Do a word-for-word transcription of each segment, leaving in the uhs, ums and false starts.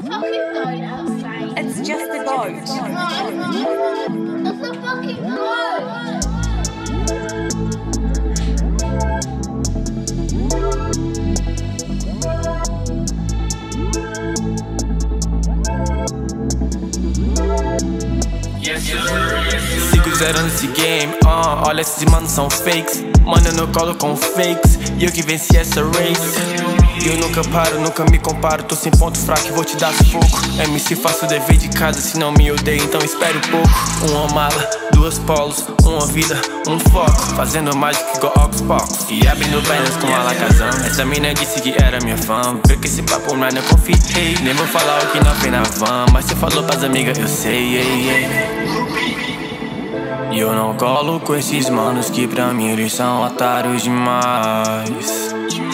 It's just a boat. It's a fucking boat. Sigo zerando esse game, uh, olha esses manos são fakes. Mano, eu não colo com fakes, e eu que venci essa race. E eu nunca paro, nunca me comparo. Tô sem ponto fraco e vou te dar sufoco. M C faço o dever de casa, se não me odeia, então espere um pouco. Uma mala, duas polos, uma vida, um foco. Fazendo mágica igual Oxbox e abrindo pernas com alakazam. Essa mina disse que era minha fã, vê que esse papo não é, não confiei. Nem vou falar o que não vem na van, mas você falou pras amigas, eu sei, ei, ei. E eu não colo com esses manos que pra mim eles são otários demais.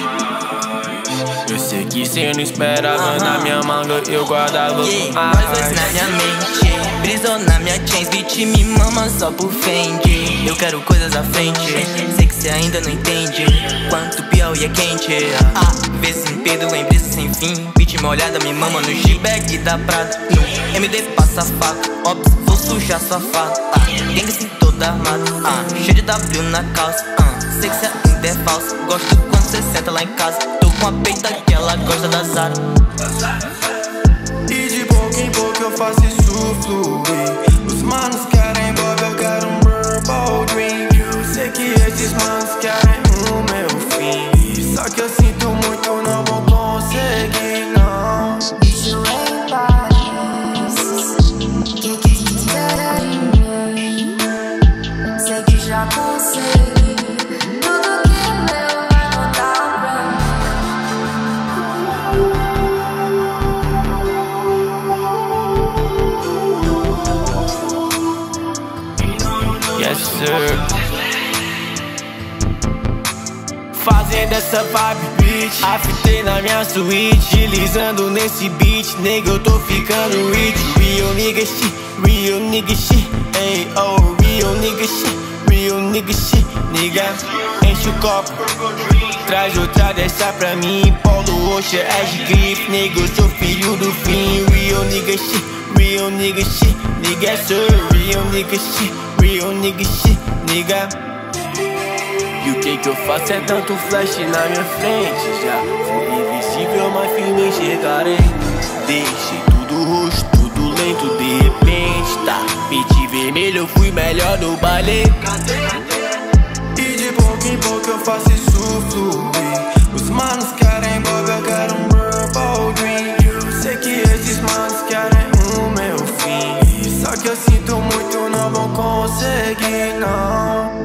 Eu sei que cê não esperava, uh -huh. Na minha manga eu guardava yeah. Nós dois na minha mente, brisou na minha chains, beat me mama só por Fendi. Eu quero coisas à frente, sei que cê ainda não entende quanto Piauí é quente. Ah, vê sem Pedro em brisa sem fim, beat molhada me mama no G-Bag da Prada. No M D passa faca, ops, vou sujar sua fala. Ah, tem que ser toda armada, ah, cheio de W na calça. Ah, sei que cê ainda é falso, gosto quando cê senta lá em casa. Tô com a peita que ela gosta da Zara. E de pouco em pouco eu faço isso fluir. Os manos querem Bob, eu quero um purple dream. Eu sei que esses manos querem o meu fim, só que eu sinto muito, não vou conseguir, não. Isso é paz, que quiser em mim, sei que já consegui. Yes, sir. Fazendo essa vibe, bitch. Afitei na minha suíte, deslizando nesse beat. Nigga, eu tô ficando rich. Real nigga shit, real nigga shit. Hey, oh, real nigga shit, real nigga shit. Nigga, enche o copo, traz outra dessa pra mim. Polo roxa é de grife. Nigga, eu sou filho do fim. Real nigga shit, real nigga shit. Nigga, sir, real nigga shit, real nigga shit, nigga. E o que que eu faço é tanto flash na minha frente. Já fui invisível, mas firme chegarei. Deixei tudo roxo, tudo lento, de repente tá beat vermelho, eu fui melhor no baile. E de pouco em pouco eu faço isso fluir. Os manos querem Bob, eu quero um purple dream. Eu sei que esses manos querem o meu fim, só que eu sinto muito, não vou conseguir, não.